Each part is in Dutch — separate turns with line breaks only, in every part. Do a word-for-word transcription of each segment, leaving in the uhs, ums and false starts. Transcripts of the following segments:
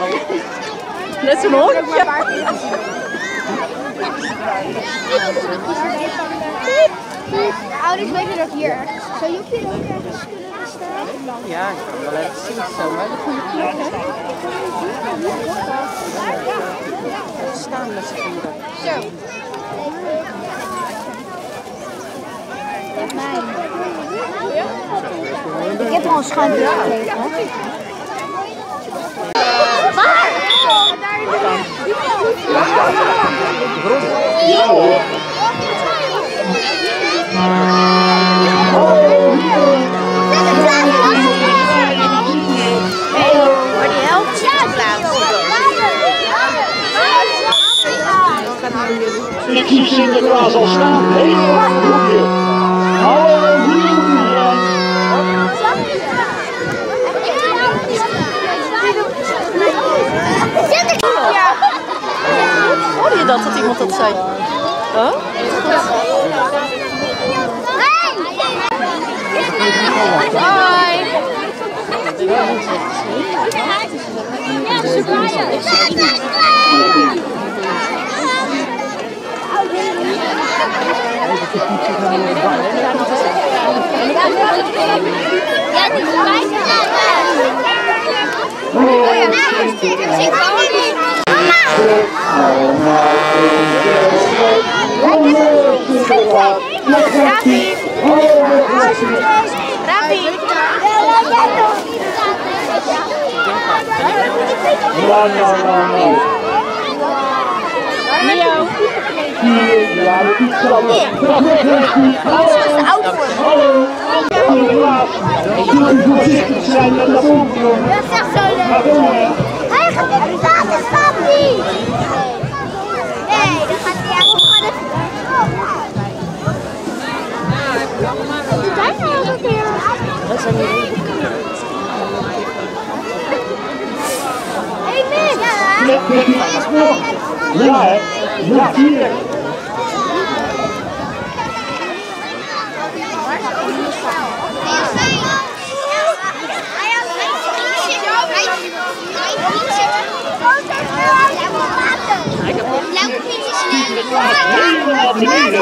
Net zo'n hondje.
Ouders weten dat hier ergens. Zou je ook hier ook ergens kunnen staan?
Ja, ik kan wel even zien zo, maar de goede plek, hè? We staan met z'n vieren.
Zo. Ik heb al een schuimpje gekregen. Waar? Daar in de ja hoor.
Maar die helft zit te plaatsen.
Ik zie Sinterklaas al staan. Heel erg goed. Halleluja.
Hoorde je dat, dat iemand dat zei? Huh? Hoi!
Ja, die is mij oh ja, ik kan het niet. Mama! Rafi! Rafi!
Ja, ja, ja.
Mio!
Ja, dat is zo.
Dat is te oud voor.
Sinterklaas, jullie voorzichtig zijn met de boven.
Dat is echt zo leuk. Hij gaat in de water, papi! Nee, dan gaat hij eigenlijk gewoon even... Wat doet hij nou ook weer?
Dat zijn die hele boeken.
Hé, Mick!
Ja, hè? Ja, hier.
Helemaal beneden.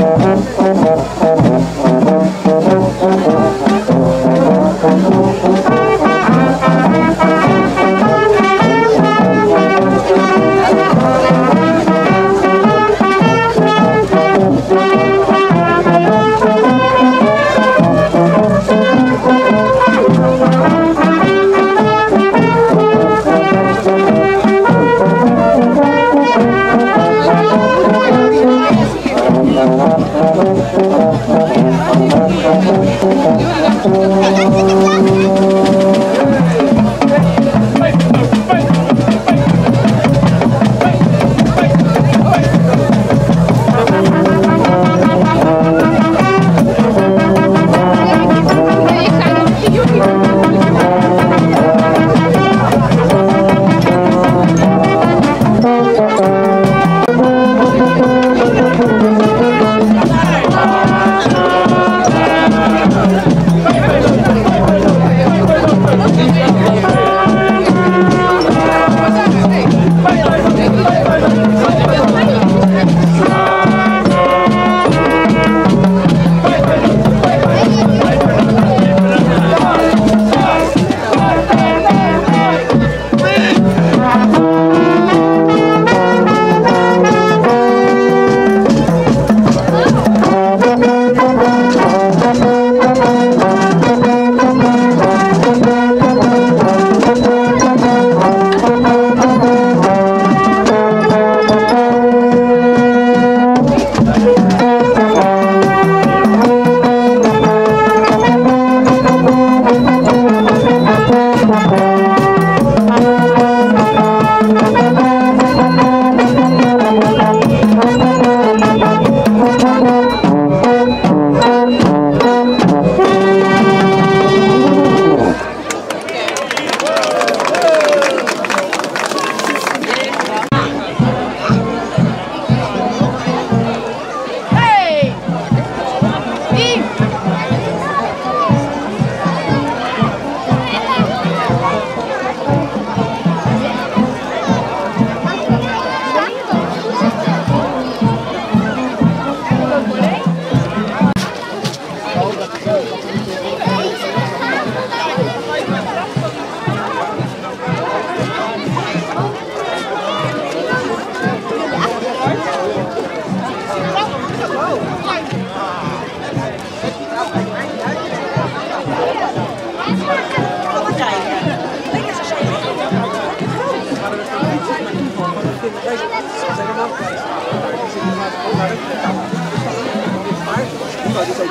Ja,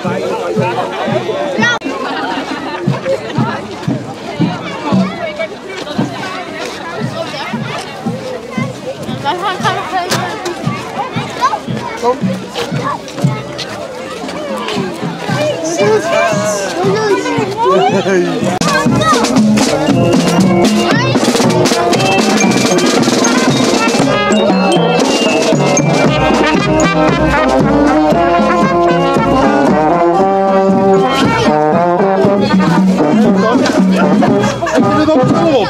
Wij gaan gaan nog even.
Kom.
Heb je het ook volop?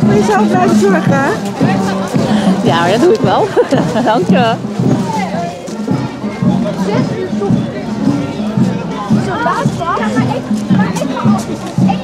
voor jezelf blijven zorgen?
Ja, maar dat doe ik wel. Dank je.
Zo laat was. Ja, maar ik, maar ik ga altijd.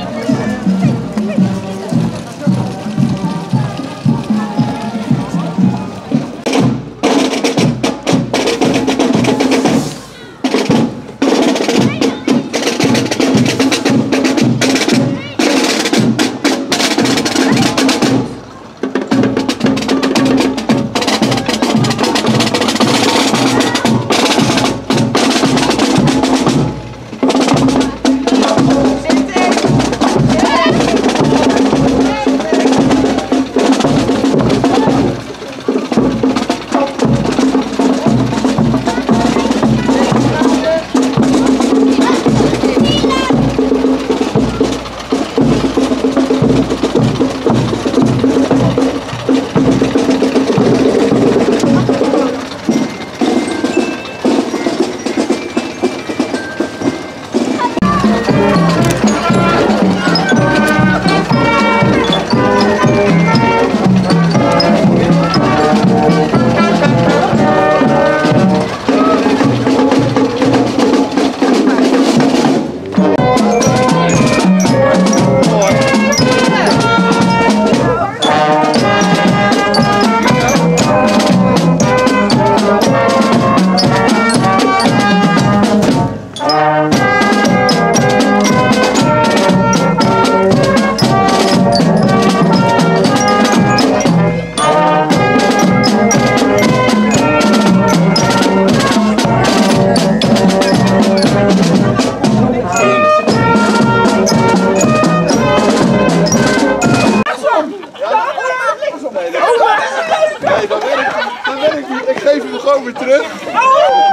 gewoon weer terug.
Oh!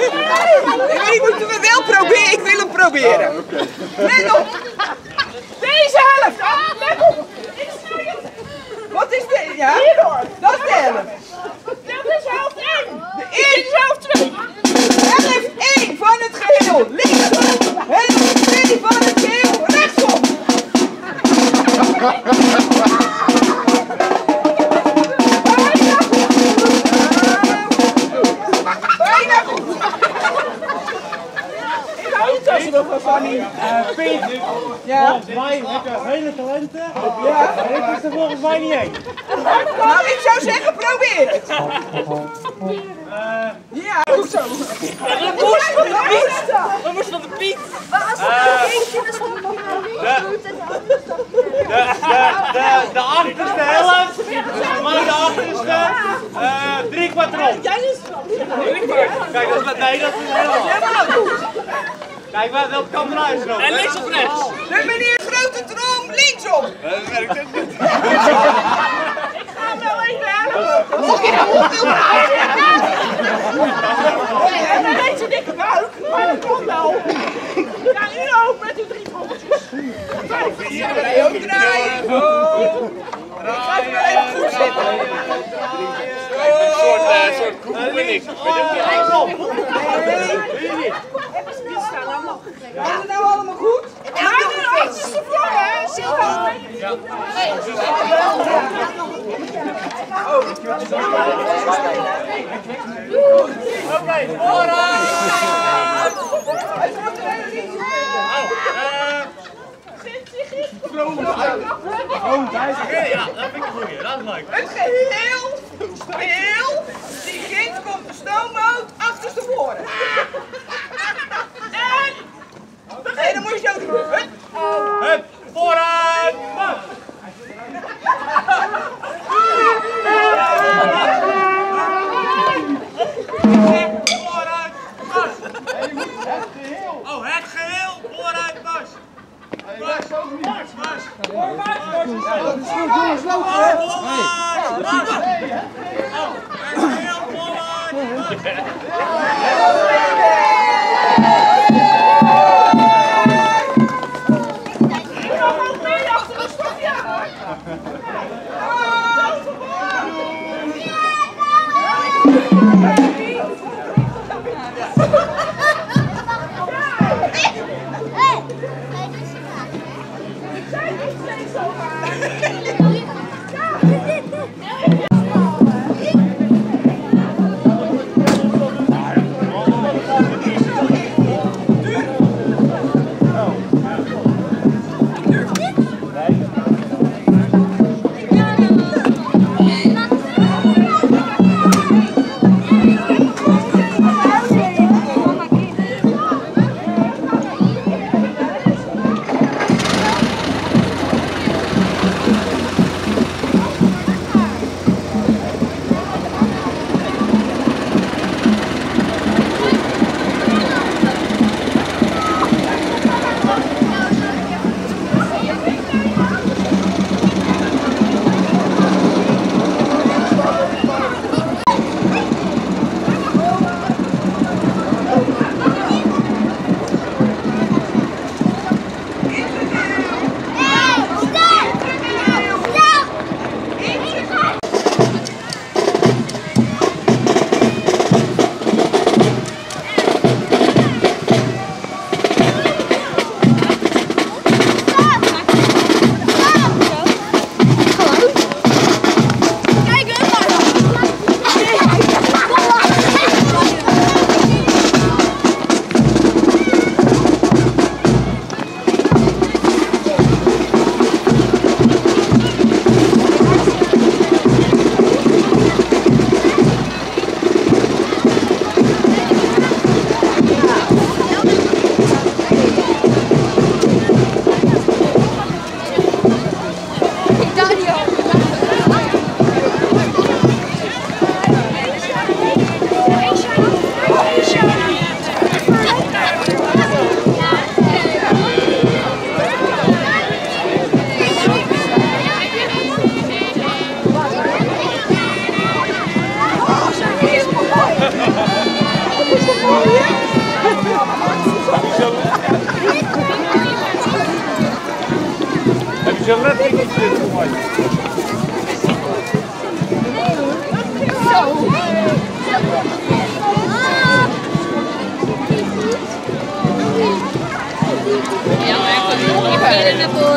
Ik moet hem wel proberen, ik wil hem proberen.
Ah, okay.
Let op! Deze helft! Ah, let op! Ik snij het! Wat is dit? Ja? Hierdoor! Dat is de helft! Dat is helft één! De eerste is helft twee! Helft één van het geheel! Linksom! Helft twee van het geheel! Rechtsom!
Uh, Piet,
ja.
volgens mij heb je hele talenten. Ja. En ik is er volgens mij niet één.
Nou, ik zou zeggen, probeer het.
Uh,
ja, goed zo.
De borst van de Piet. De borst van de Piet. De, de achterste helft, voor mij de achterste, uh, drie kwart rond. Kijk, dat is, nee, dat is helemaal goed. Kijk, welke kant eruit is erop? En links of rechts?
De meneer Grote Trom, linksom!
Dat werkt ook niet.
Ik ga hem wel even helpen. Mocht je nou op wil en dan heeft ze dikke buik, maar dat komt wel. Ja, u ook met uw drie trommeltjes. Vijf, vier, ook draaien. Ik ga het wel even goed zitten.
Een soort, uh, soort koekenmix.
Gaat het nou allemaal goed? Ja, de achterste voor, hè? Silva.
Oké, vooruit!
Het wordt er hele liedje.
Ja, dat vind ik een goeie. Dat is leuk.
Het geheel, geheel, die ginds komt de stoomboot achterstevoren. En, nee, dan moet je zo doen. Hup,
Hup, vooruit, pas! Vooruit, pas! Oh, het geheel, vooruit, pas! Pas, pas, pas! Vooruit, pas!
Dat is goed, jongens, loop!
Vooruit, pas! Oh, het geheel, vooruit,
Hey,
Je let ik niet dit voor mij.
Ja, maar ik ben hier ervoor.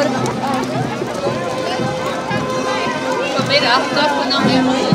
Vanmiddag dacht ik nog weer.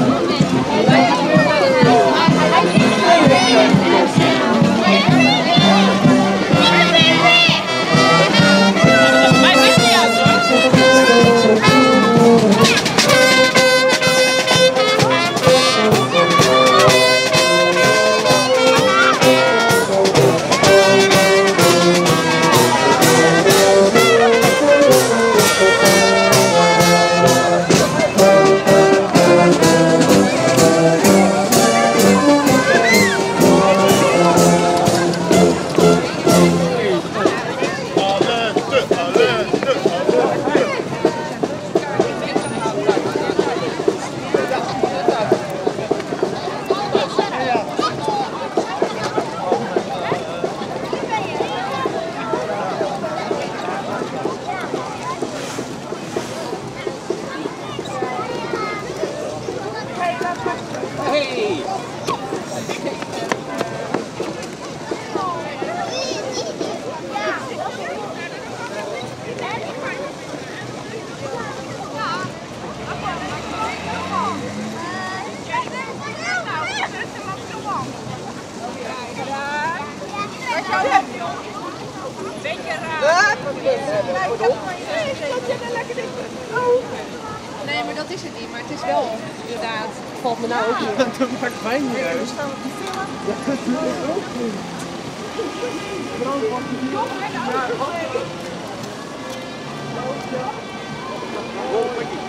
Nee, maar dat is het niet. Maar het is wel, inderdaad. Valt me nou ook niet.
Dat maakt mij niet uit.
Oh,